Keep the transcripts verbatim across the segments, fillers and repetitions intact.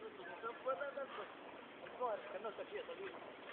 No puede dar, no, es que no se quiere salir.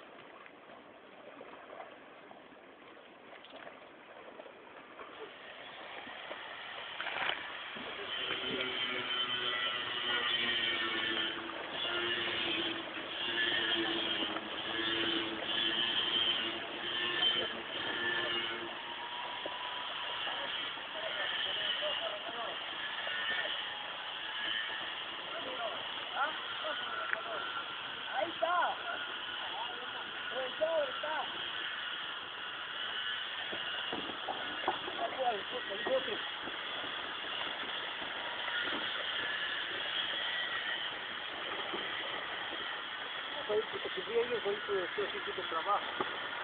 Ahí está. El sol está. El bote. Soy que te quería yo, soy que estoy haciendo trabajo.